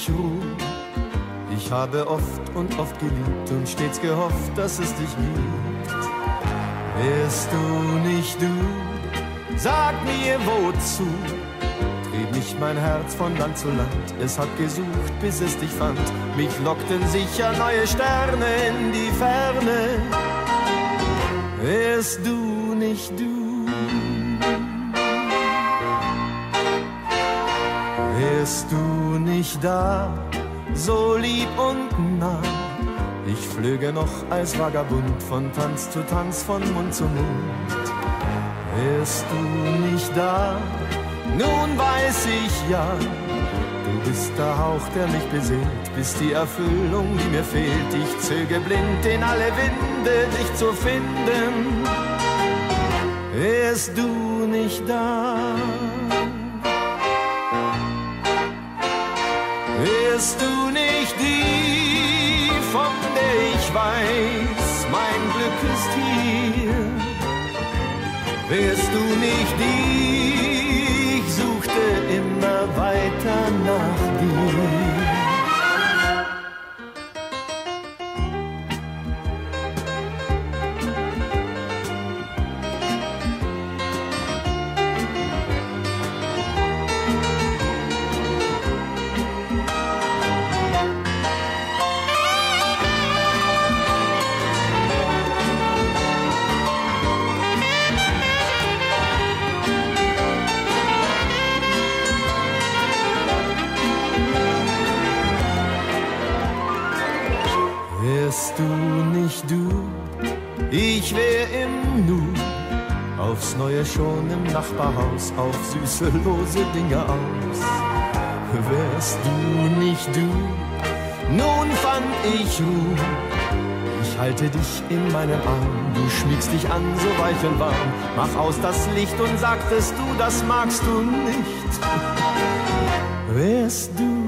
ich Ruhe. Ich habe oft und oft geliebt und stets gehofft, dass es dich gibt. Wärst du nicht du, sag mir wozu, trieb mich mein Herz von Land zu Land. Es hat gesucht, bis es dich fand. Mich lockten sicher neue Sterne in die Ferne. Wärst du nicht du, wärst du nicht da, so lieb und nah. Ich flöge noch als Vagabund von Tanz zu Tanz, von Mund zu Mund. Wärst du nicht da, nun weiß ich ja, du bist der Hauch, der mich beseelt, bist die Erfüllung, die mir fehlt. Ich zöge blind in alle Winde, dich zu finden. Wärst du nicht da, wärst du nicht die, von der ich weiß, mein Glück ist hier. Wärst du nicht die, ich suchte immer weiter nach dir. Wärst du nicht du, ich wär im Nu, aufs Neue schon im Nachbarhaus, auf süße, lose Dinge aus. Wärst du nicht du, nun fand ich Ruhe. Ich halte dich in meinem Arm, du schmiegst dich an, so weich und warm. Mach aus das Licht und sagtest du, das magst du nicht. Wärst du